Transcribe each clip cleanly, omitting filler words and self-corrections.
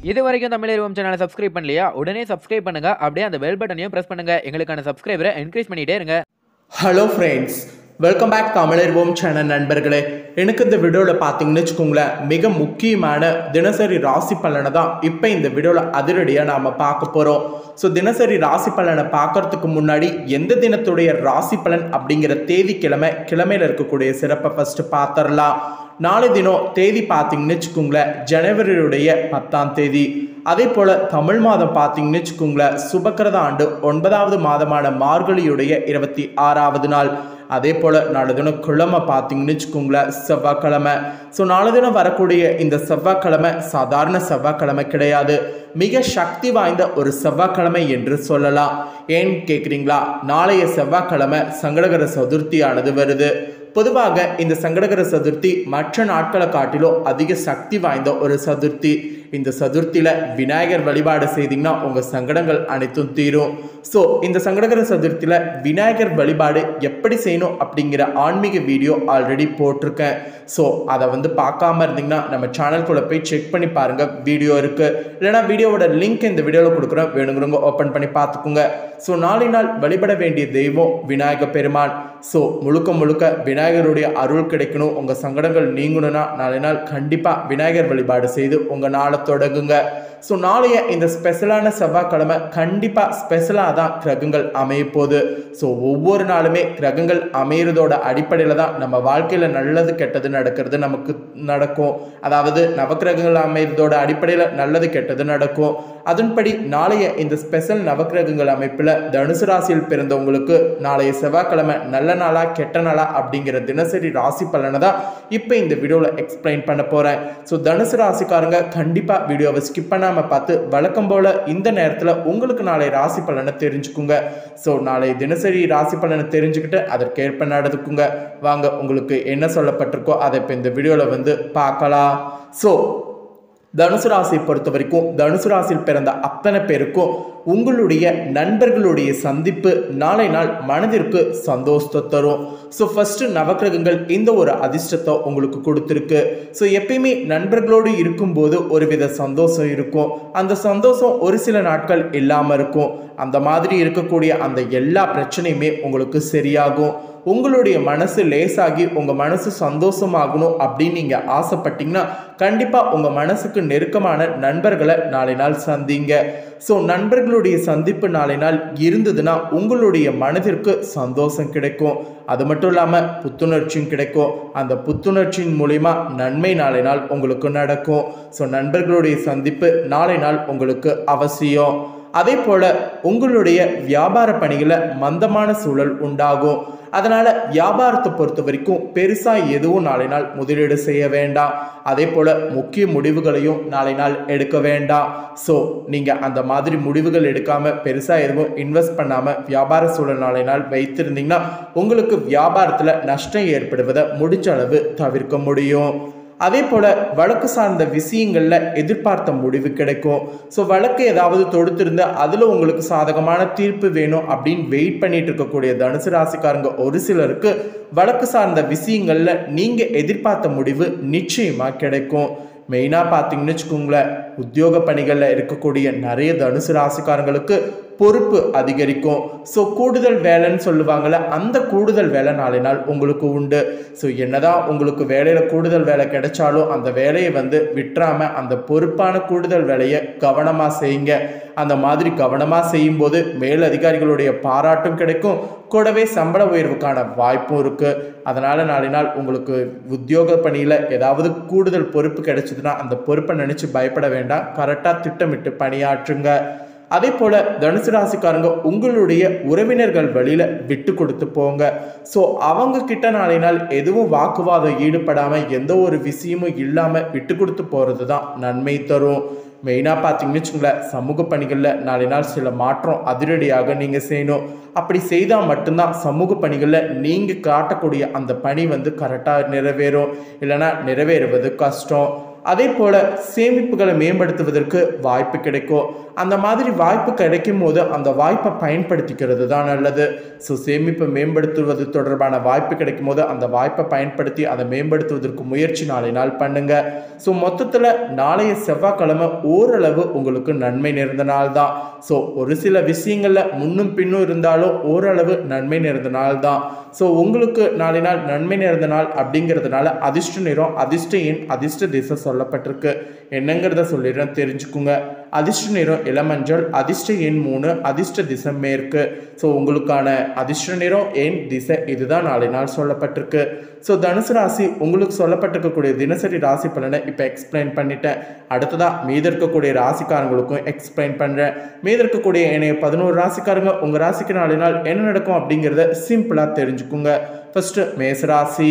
இது வரைக்கும் தமிழ் சேனலை சப்ஸ்கிரைப் பண்ணலையா? உடனே சப்ஸ்கிரைப் பண்ணுங்க. அப்படியே அந்த பெல் பட்டனையும் பிரஸ் பண்ணுங்க. எங்களுக்கான சப்ஸ்கிரைபரை என்கரேஜ் பண்ணிட்டே இருங்க. Hello friends, welcome back Tamil channel நண்பர்களே. எனக்கு இந்த வீடியோவில் பார்த்தீங்கன்னு வச்சுக்கோங்களேன், மிக முக்கியமான தினசரி ராசி பலனை தான் இப்போ இந்த வீடியோவில் அதிரடியாக நாம் பார்க்க போகிறோம். ஸோ தினசரி ராசி பலனை பார்க்கறதுக்கு முன்னாடி எந்த தினத்துடைய ராசி பலன் அப்படிங்கிற தேதி கிழமையில் இருக்கக்கூடிய சிறப்பை ஃபஸ்ட்டு பார்த்துடலாம். நாளை தினம் தேதி பார்த்தீங்கன்னு வச்சுக்கோங்களேன், ஜனவரியுடைய 10ஆம் தேதி. அதே போல் தமிழ் மாதம் பார்த்தீங்கன்னு வச்சுக்கோங்களேன், சுபக்கிரத ஆண்டு 9வது மாதமான மார்கழியுடைய 26வது நாள். அதே போல் நாலு தினம் கிழமை பார்த்தீங்கன்னு வச்சுக்கோங்களேன், செவ்வாய்க்கிழமை. ஸோ நாலு தினம் வரக்கூடிய இந்த செவ்வாய்க்கிழமை சாதாரண செவ்வாய்க்கிழமை கிடையாது, மிக சக்தி வாய்ந்த ஒரு செவ்வாய்க்கிழமை என்று சொல்லலாம். ஏன்னு கேட்குறீங்களா? நாளைய செவ்வாய்க்கிழமை சங்கடகர சதுர்த்தியானது வருது. பொதுவாக இந்த சங்கடகர சதுர்த்தி மற்ற நாட்களை காட்டிலும் அதிக சக்தி வாய்ந்த ஒரு சதுர்த்தி. இந்த சதுர்த்தியில் விநாயகர் வழிபாடு செய்தீங்கன்னா உங்கள் சங்கடங்கள் அனைத்தும் தீரும். ஸோ இந்த சங்கடகர சதுர்த்தியில் விநாயகர் வழிபாடு எப்படி செய்யணும் அப்படிங்கிற ஆன்மீக வீடியோ ஆல்ரெடி போட்டிருக்கேன். ஸோ அதை பார்க்காம இருந்தீங்கன்னா நம்ம சேனல்குள்ளே போய் செக் பண்ணி பாருங்கள், வீடியோ இருக்குது. இல்லைனா வீடியோவோட லிங்க் இந்த வீடியோவில் கொடுக்குறோம், வேணுங்கிறவங்க ஓப்பன் பண்ணி பார்த்துக்குங்க. ஸோ நாளை நாள் வழிபட வேண்டிய தெய்வம் விநாயக பெருமான். ஸோ முழுக்க விநாயகருடைய அருள் கிடைக்கணும், உங்கள் சங்கடங்கள் நீங்கணும்னா நாளை நாள் கண்டிப்பாக விநாயகர் வழிபாடு செய்து உங்கள் நாளை தொடங்குங்க. ஸோ நாளைய இந்த ஸ்பெஷலான செவ்வாய்க்கிழமை கண்டிப்பாக ஸ்பெஷலாக தான் கிரகங்கள் அமைய போகுது. ஸோ ஒவ்வொரு நாளுமே கிரகங்கள் அமையிறதோட அடிப்படையில் தான் நம்ம வாழ்க்கையில் நல்லது கெட்டது நடக்கிறது நமக்கு நடக்கும். அதாவது நவக்கிரகங்கள் அமைகிறதோட அடிப்படையில் நல்லது கெட்டது நடக்கும். அதன்படி நாளைய இந்த ஸ்பெஷல் நவக்கிரகங்கள் அமைப்பில் தனுசு ராசியில் பிறந்தவங்களுக்கு நாளைய செவ்வாய்க்கிழமை நல்ல நாளா கெட்ட நாளா அப்படிங்கிற தினசரி ராசி பலனை தான் இப்போ இந்த வீடியோவில் எக்ஸ்பிளைன் பண்ண போகிறேன். ஸோ தனுசு ராசிக்காரங்க கண்டிப்பாக வீடியோவை ஸ்கிப் பண்ணாமல் பார்த்து வழக்கம் போல் இந்த நேரத்தில் உங்களுக்கு நாளை ராசி பலனை தெரிஞ்சுக்குங்க. ஸோ நாளை தினசரி ராசி பலனை தெரிஞ்சுக்கிட்டு அதற்கேற்ப நடந்துக்குங்க. வாங்க, உங்களுக்கு என்ன சொல்லப்பட்டிருக்கோ அதை இப்போ இந்த வீடியோவில் பார்க்கலாம். ஸோ தனுசு ராசியை பொறுத்த வரைக்கும் தனுசு ராசியில் பிறந்த அத்தனை பேருக்கும் உங்களுடைய நண்பர்களுடைய சந்திப்பு நாளை நாள் மனதிற்கு சந்தோஷத்தை தரும். ஸோ ஃபஸ்ட்டு நவக்கிரகங்கள் இந்த ஒரு அதிர்ஷ்டத்தை உங்களுக்கு கொடுத்துருக்கு. ஸோ எப்பயுமே நண்பர்களோடு இருக்கும்போது ஒரு வித சந்தோஷம் இருக்கும். அந்த சந்தோஷம் ஒரு சில நாட்கள் இல்லாமல் இருக்கும். அந்த மாதிரி இருக்கக்கூடிய அந்த எல்லா பிரச்சனையுமே உங்களுக்கு சரியாகும். உங்களுடைய மனசு லேசாகி உங்கள் மனசு சந்தோஷமாகணும் அப்படின்னு நீங்கள் ஆசைப்பட்டீங்கன்னா கண்டிப்பாக உங்கள் மனசுக்கு நெருக்கமான நண்பர்களை நாளை நாள் சந்திங்க. ஸோ நண்பர்களுடைய சந்திப்பு நாளை நாள் இருந்ததுன்னா உங்களுடைய மனதிற்கு சந்தோஷம் கிடைக்கும். அது மட்டும் இல்லாமல் புத்துணர்ச்சியும் கிடைக்கும். அந்த புத்துணர்ச்சியின் மூலிமா நன்மை நாளை நாள் உங்களுக்கு நடக்கும். ஸோ நண்பர்களுடைய சந்திப்பு நாளை நாள் உங்களுக்கு அவசியம். அதே போல் உங்களுடைய வியாபார பணிகளில் மந்தமான சூழல் உண்டாகும். அதனால் வியாபாரத்தை பொறுத்த வரைக்கும் பெருசாக எதுவும் நாளை நாள் முதலீடு செய்ய வேண்டாம். அதே போல் முக்கிய முடிவுகளையும் நாளை நாள் எடுக்க வேண்டாம். ஸோ நீங்கள் அந்த மாதிரி முடிவுகள் எடுக்காமல் பெருசாக எதுவும் இன்வெஸ்ட் பண்ணாமல் வியாபார சூழல் நாளை நாள் வைத்திருந்தீங்கன்னா உங்களுக்கு வியாபாரத்தில் நஷ்டம் ஏற்படுவதை முடிஞ்ச அளவு தவிர்க்க முடியும். அதே போல் வழக்கு சார்ந்த விஷயங்களில் எதிர்பார்த்த முடிவு கிடைக்கும். ஸோ வழக்கு ஏதாவது தொடுத்திருந்து அதில் உங்களுக்கு சாதகமான தீர்ப்பு வேணும் அப்படின்னு வெயிட் பண்ணிட்டு இருக்கக்கூடிய தனுசு ராசிக்காரங்க ஒரு சிலருக்கு வழக்கு சார்ந்த விஷயங்களில் நீங்கள் எதிர்பார்த்த முடிவு நிச்சயமாக கிடைக்கும். மெயினாக பார்த்தீங்கன்னு வச்சுக்கோங்களேன், உத்தியோக பணிகளில் இருக்கக்கூடிய நிறைய தனுசு ராசிக்காரங்களுக்கு பொறுப்பு அதிகரிக்கும். ஸோ கூடுதல் வேலைன்னு சொல்லுவாங்கள்ல, அந்த கூடுதல் வேலை நாளை நாள் உங்களுக்கு உண்டு. ஸோ என்னதான் உங்களுக்கு வேலையில் கூடுதல் வேலை கிடைச்சாலும் அந்த வேலையை விட்டுறாமல் அந்த பொறுப்பான கூடுதல் வேலையை கவனமாக செய்யுங்க. அந்த மாதிரி கவனமாக செய்யும்போது மேலதிகாரிகளுடைய பாராட்டும் கிடைக்கும், கூடவே சம்பள உயர்வுக்கான வாய்ப்பும் இருக்குது. அதனால் நாளை நாள் உங்களுக்கு உத்தியோக பணியில் ஏதாவது கூடுதல் பொறுப்பு கிடைச்சதுன்னா அந்த பொறுப்பை நினச்சி பயப்பட வேண்டாம், கரெக்டாக திட்டமிட்டு பணியாற்றுங்க. அதே போல் தனுசு ராசிக்காரங்க உங்களுடைய உறவினர்கள் வழியில் விட்டு கொடுத்து போங்க. ஸோ அவங்க கிட்ட நாளை நாள் எதுவும் வாக்குவாதம் ஈடுபடாமல் எந்த ஒரு விஷயமும் இல்லாமல் விட்டு கொடுத்து போகிறது தான் நன்மை தரும். மெயினாக பார்த்தீங்கன்னு வச்சுங்களேன், சமூக பணிகளில் நாளை நாள் சில மாற்றம் அதிரடியாக நீங்கள் செய்யணும். அப்படி செய்தால் மட்டும்தான் சமூக பணிகளில் நீங்கள் காட்டக்கூடிய அந்த பணி கரெக்டாக நிறைவேறும். இல்லைனா நிறைவேறுவது கஷ்டம். அதே போல் சேமிப்புகளை மேம்படுத்துவதற்கு வாய்ப்பு கிடைக்கும். அந்த மாதிரி வாய்ப்பு கிடைக்கும் போது அந்த வாய்ப்பை பயன்படுத்திக்கிறது தான் நல்லது. ஸோ சேமிப்பை மேம்படுத்துவது தொடர்பான வாய்ப்பு கிடைக்கும் போது அந்த வாய்ப்பை பயன்படுத்தி அதை மேம்படுத்துவதற்கு முயற்சி நாளை நாள் பண்ணுங்க. ஸோ மொத்தத்தில் நாளைய செவ்வாய்க்கிழமை ஓரளவு உங்களுக்கு நன்மை நிறைந்த நாள் தான். ஸோ ஒரு சில விஷயங்களில் முன்னும் பின்னும் இருந்தாலும் ஓரளவு நன்மை நிறைந்த நாள் தான். ஸோ உங்களுக்கு நாளை நாள் நன்மை நிறைந்த நாள் அப்படிங்கிறதுனால அதிர்ஷ்ட நிறம், அதிர்ஷ்ட எண், அதிர்ஷ்ட திசை சொல்லப்பட்டிருக்கு. என்னங்கிறத சொல்லிடுறேன், தெரிஞ்சுக்குங்க. அதிர்ஷ்ட நிறம் இளமஞ்சள், அதிர்ஷ்ட எண் 3, அதிர்ஷ்ட திசை மேற்கு. ஸோ உங்களுக்கான அதிர்ஷ்ட நிறம், எண், திசை இதுதான் நாளை நாள் சொல்லப்பட்டிருக்கு. ஸோ தனுசு ராசி உங்களுக்கு சொல்லப்பட்டிருக்கக்கூடிய தினசரி ராசி பலனை இப்போ எக்ஸ்பிளைன் பண்ணிட்டேன். அடுத்ததாக மீதி இருக்கக்கூடிய ராசிக்காரங்களுக்கும் எக்ஸ்பிளைன் பண்ணுறேன். மீதி இருக்கக்கூடிய என்னைய 11 ராசிக்காரங்க உங்கள் ராசிக்கு நாளை நாள் என்ன நடக்கும் அப்படிங்கிறத சிம்பிளாக தெரிஞ்சுக்குங்க. ஃபர்ஸ்ட் மேசராசி.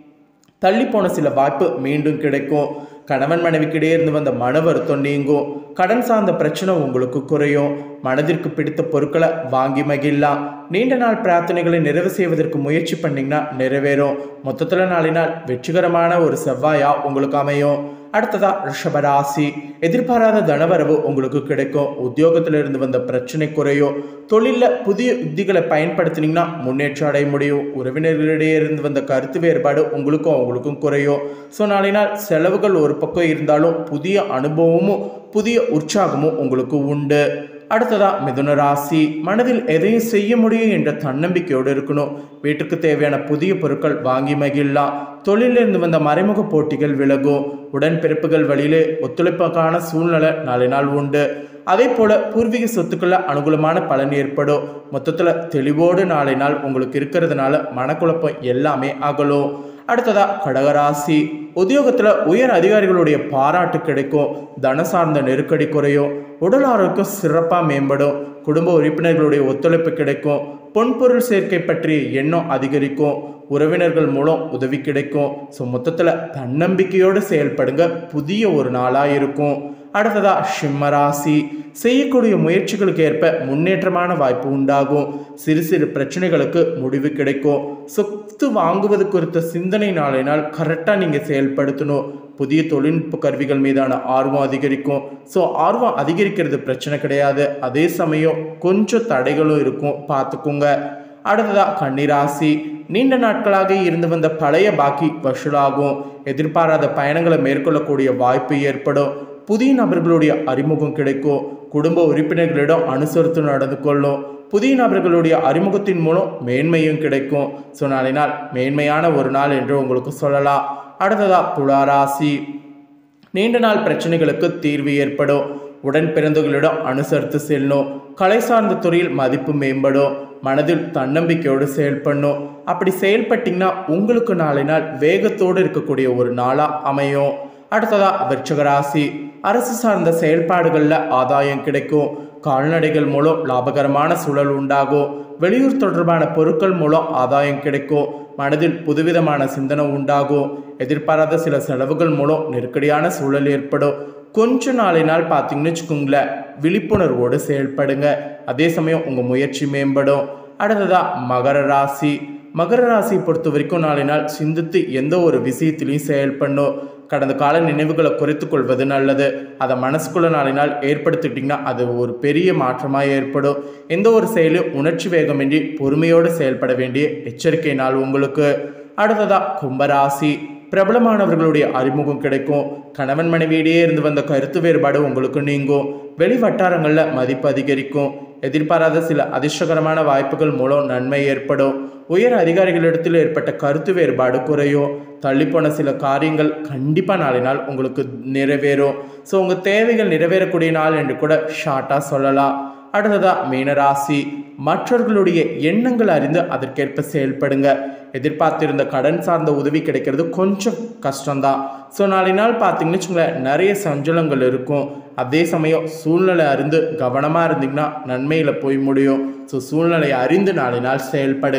தள்ளி போன சில வாய்ப்பு மீண்டும் கிடைக்கும். கணவன் மனைவிக்கிடையே இருந்து வந்த மன வருத்தம் நீங்கும். கடன் சார்ந்த பிரச்சனை உங்களுக்கு குறையும். மனதிற்கு பிடித்த பொருட்களை வாங்கி மகிழலாம். நீண்ட நாள் பிரார்த்தனைகளை நிறைவு செய்வதற்கு முயற்சி பண்ணிங்கன்னா நிறைவேறும். மொத்தத்தில் நாளை நாள் வெற்றிகரமான ஒரு செவ்வாயா உங்களுக்கு அமையும். அடுத்ததா ரிஷபராசி. எதிர்பாராத தனவரவு உங்களுக்கு கிடைக்கும். உத்தியோகத்தில் இருந்து வந்த பிரச்சனை குறையும். தொழிலில் புதிய யுக்திகளை பயன்படுத்தினீங்கன்னா முன்னேற்றம் அடைய முடியும். உறவினர்களிடையே இருந்து வந்த கருத்து வேறுபாடு உங்களுக்கும் அவங்களுக்கும் குறையும். ஸோ நாளை நாள் செலவுகள் ஒரு பக்கம் இருந்தாலும் புதிய அனுபவமும் புதிய உற்சாகமும் உங்களுக்கு உண்டு. அடுத்ததா மிதுன ராசி. மனதில் எதையும் செய்ய முடியும் என்ற தன்னம்பிக்கையோடு இருக்கணும். வீட்டுக்கு தேவையான புதிய பொருட்கள் வாங்கி மகிழலாம். தொழிலிருந்து வந்த மறைமுக போட்டிகள் விலகும். உடன்பிறப்புகள் வழியிலே ஒத்துழைப்புக்கான சூழ்நிலை நாளை நாள் உண்டு. அதே போல பூர்வீக சொத்துக்களை அனுகூலமான பலன் ஏற்படும். மொத்தத்தில் தெளிவோடு நாளை நாள் உங்களுக்கு இருக்கிறதுனால மனக்குழப்பம் எல்லாமே அகலும். அடுத்ததா கடகராசி. உத்தியோகத்தில் உயர் அதிகாரிகளுடைய பாராட்டு கிடைக்கும். தன சார்ந்த நெருக்கடி குறையும். உடல் ஆரோக்கியம் சிறப்பாக மேம்படும். குடும்ப உறுப்பினர்களுடைய ஒத்துழைப்பு கிடைக்கும். பொன்பொருள் சேர்க்கை பற்றிய எண்ணம் அதிகரிக்கும். உறவினர்கள் மூலம் உதவி கிடைக்கும். ஸோ மொத்தத்தில் தன்னம்பிக்கையோடு செயல்படுங்க. புதிய ஒரு நாளாக இருக்கும். அடுத்ததா சிம்மராசி. செய்யக்கூடிய முயற்சிகளுக்கு ஏற்ப முன்னேற்றமான வாய்ப்பு உண்டாகும். சிறு சிறு பிரச்சனைகளுக்கு முடிவு கிடைக்கும். சொத்து வாங்குவது குறித்த சிந்தனை நாளை நாள் கரெக்டாக நீங்கள் செயல்படுத்தணும். புதிய தொழில்நுட்ப கருவிகள் மீதான ஆர்வம் அதிகரிக்கும். ஸோ ஆர்வம் அதிகரிக்கிறது பிரச்சனை கிடையாது. அதே சமயம் கொஞ்சம் தடைகளும் இருக்கும், பார்த்துக்குங்க. அடுத்ததா கன்னிராசி. நீண்ட நாட்களாக இருந்து வந்த பழைய பாக்கி வசூலாகும். எதிர்பாராத பயணங்களை மேற்கொள்ளக்கூடிய வாய்ப்பு ஏற்படும். புதிய நபர்களுடைய அறிமுகம் கிடைக்கும். குடும்ப உறுப்பினர்களிடம் அனுசரித்து நடந்து கொள்ளும். புதிய நபர்களுடைய அறிமுகத்தின் மூலம் மேன்மையும் கிடைக்கும். ஸோ நாளை நாள் மேன்மையான ஒரு நாள் என்று உங்களுக்கு சொல்லலாம். அடுத்ததா துளாராசி. நீண்ட நாள் பிரச்சனைகளுக்கு தீர்வு ஏற்படும். உடன் பிறந்தவர்களிடம் அனுசரித்து செல்லும். கலை சார்ந்த துறையில் மதிப்பு மேம்படும். மனதில் தன்னம்பிக்கையோடு செயல்படணும். அப்படி செயல்பட்டிங்கன்னா உங்களுக்கு நாளை நாள் வேகத்தோடு இருக்கக்கூடிய ஒரு நாளாக அமையும். அடுத்ததா விருச்சிகராசி. அரசு சார்ந்த செயல்பாடுகளில் ஆதாயம் கிடைக்கும். கால்நடைகள் மூலம் லாபகரமான சூழல் உண்டாகும். வெளியூர் தொடர்பான பொருட்கள் மூலம் ஆதாயம் கிடைக்கும். மனதில் புதுவிதமான சிந்தனை உண்டாகும். எதிர்பாராத சில செலவுகள் மூலம் நெருக்கடியான சூழல் ஏற்படும். கொஞ்ச நாளை நாள் பார்த்தீங்கன்னு வச்சுக்கோங்களேன், விழிப்புணர்வோடு செயல்படுங்க. அதே சமயம் உங்கள் முயற்சி மேம்படும். அடுத்ததா மகர ராசி. மகர ராசியை பொறுத்த வரைக்கும் நாளை நாள் சிந்தித்து எந்த ஒரு விஷயத்திலையும் செயல்படணும். கடந்த கால நினைவுகளை குறைத்து கொள்வது நல்லது. அதை மனசுக்குள்ள நாளை நாள் ஏற்படுத்திட்டிங்கன்னா அது ஒரு பெரிய மாற்றமாக ஏற்படும். எந்த ஒரு செயலும் உணர்ச்சி வேகமின்றி பொறுமையோடு செயல்பட வேண்டிய எச்சரிக்கை நாள் உங்களுக்கு. அடுத்ததா கும்பராசி. பிரபலமானவர்களுடைய அறிமுகம் கிடைக்கும். கணவன் மனைவியிடையே இருந்து வந்த கருத்து வேறுபாடு உங்களுக்கு நீங்கும். வெளி வட்டாரங்களில் மதிப்பு அதிகரிக்கும். எதிர்பாராத சில அதிர்ஷ்டகரமான வாய்ப்புகள் மூலம் நன்மை ஏற்படும். உயர் அதிகாரிகளிடத்தில் ஏற்பட்ட கருத்து வேறுபாடு குறையும். தள்ளிப்போன சில காரியங்கள் கண்டிப்பாக நாளை நாள் உங்களுக்கு நிறைவேறும். ஸோ உங்கள் தேவைகள் நிறைவேறக்கூடிய நாள் என்று கூட ஷார்ட்டாக சொல்லலாம். அடுத்ததா மீனராசி. மற்றவர்களுடைய எண்ணங்கள் அறிந்து அதற்கேற்ப செயல்படுங்க. எதிர்பார்த்திருந்த கடன் சார்ந்த உதவி கிடைக்கிறது கொஞ்சம் கஷ்டம்தான். ஸோ நாளை நாள் பார்த்தீங்கன்னு வச்சுங்களேன், நிறைய சஞ்சலங்கள் இருக்கும். அதே சமயம் சூழ்நிலை அறிந்து கவனமாக இருந்தீங்கன்னா நன்மையில் போய் முடியும். ஸோ சூழ்நிலையை அறிந்து நாளை நாள் செயல்படுங்க.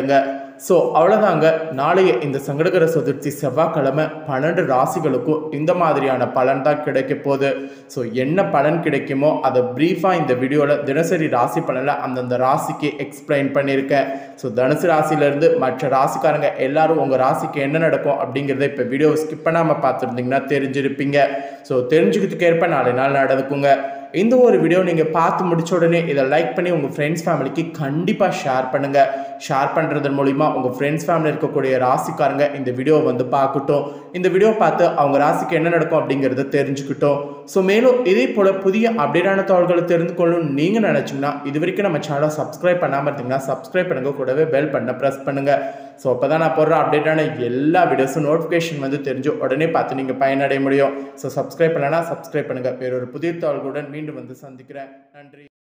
ஸோ அவ்வளோதாங்க, நாளைய இந்த சங்கடகர சதுர்த்தி செவ்வாய்க்கிழமை 12 ராசிகளுக்கும் இந்த மாதிரியான பலன் தான் கிடைக்க போகுது. ஸோ என்ன பலன் கிடைக்குமோ அதை ப்ரீஃபாக இந்த வீடியோவில் தினசரி ராசி பலனில் அந்தந்த ராசிக்கு எக்ஸ்பிளைன் பண்ணியிருக்கேன். ஸோ தனுசு ராசியிலேருந்து மற்ற ராசிக்காரங்க எல்லாரும் உங்கள் ராசிக்கு என்ன நடக்கும் அப்படிங்கிறத இப்போ வீடியோவை ஸ்கிப் பண்ணாமல் பார்த்துருந்தீங்கன்னா தெரிஞ்சிருப்பீங்க. ஸோ தெரிஞ்சுக்கிறதுக்கு ஏற்ப நாளை நாள் நடக்குங்க. இந்த ஒரு வீடியோ நீங்கள் பார்த்து முடிச்ச உடனே இதை லைக் பண்ணி உங்கள் ஃப்ரெண்ட்ஸ் ஃபேமிலிக்கு கண்டிப்பாக ஷேர் பண்ணுங்கள். ஷேர் பண்ணுறதன் மூலிமா உங்கள் ஃப்ரெண்ட்ஸ் ஃபேமிலி இருக்கக்கூடிய ராசிக்காரங்க இந்த வீடியோவை வந்து பார்க்கட்டும். இந்த வீடியோ பார்த்து அவங்க ராசிக்கு என்ன நடக்கும் அப்படிங்கிறத தெரிஞ்சுக்கிட்டோம். ஸோ மேலும் இதே போல் புதிய அப்டேட்டான தகவல்களை தெரிந்து கொள்ளணும்னு நீங்கள் நினச்சிங்கன்னா இது வரைக்கும் நம்ம சேனலை சப்ஸ்கிரைப் பண்ணாமல் இருந்தீங்கன்னா சப்ஸ்கிரைப் பண்ணுங்கள், கூடவே பெல் பட்டனை ப்ரெஸ் பண்ணுங்கள். ஸோ அப்போ தான் நான் போடுற அப்டேட்டான எல்லா வீடியோஸும் நோட்டிஃபிகேஷன் வந்து தெரிஞ்சு உடனே பார்த்து நீங்கள் பயனடைய முடியும். ஸோ சப்ஸ்கிரைப் பண்ணலைன்னா சப்ஸ்கிரைப் பண்ணுங்கள். வேறொரு புதிய தகவல்களுடன் மீண்டும் வந்து சந்திக்கிறேன். நன்றி.